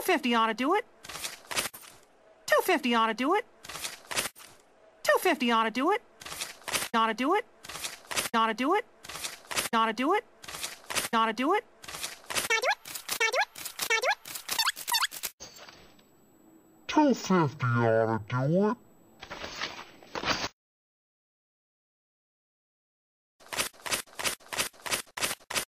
250 ought to do it. 250 ought to do it. 250 ought to do it. Ought to do it. Ought to do it. Ought to do it. Ought to do it. 250 ought to do it.